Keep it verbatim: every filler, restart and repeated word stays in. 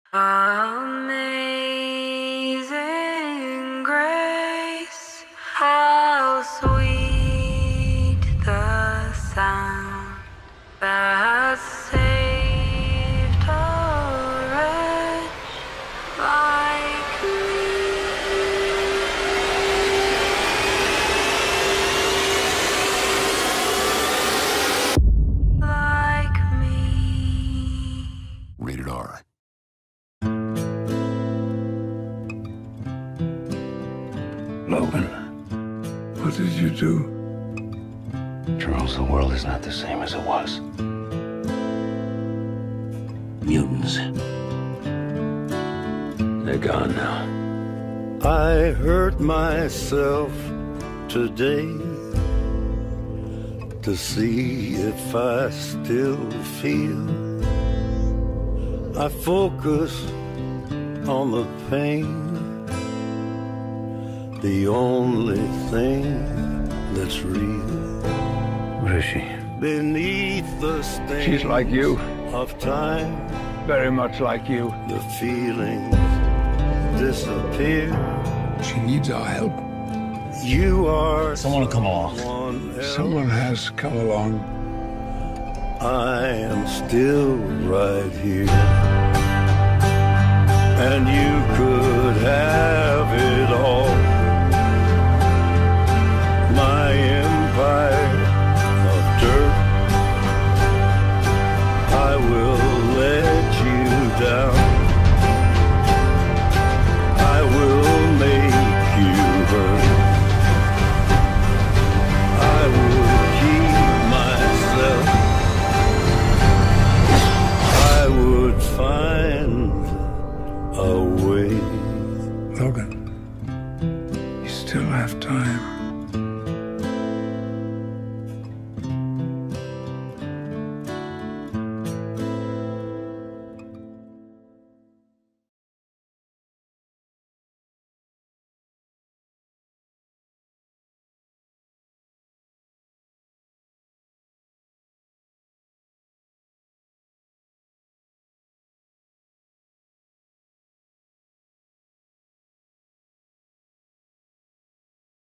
Amazing grace, how sweet the sound that saved a wretch like me, like me. Rated R. Logan, what did you do? Charles, the world is not the same as it was. Mutants. They're gone now. I hurt myself today to see if I still feel. I focus on the pain, the only thing that's real. What is she? Beneath the stain She's like you. of time, Very much like you. the feelings disappear. She needs our help. You are Someone will come along. someone else. Someone has come along. I am still right here, and you could have it all. My empire of dirt, I will let you down. I will make you hurt. I will keep myself. I would find a way. Logan, you still have time.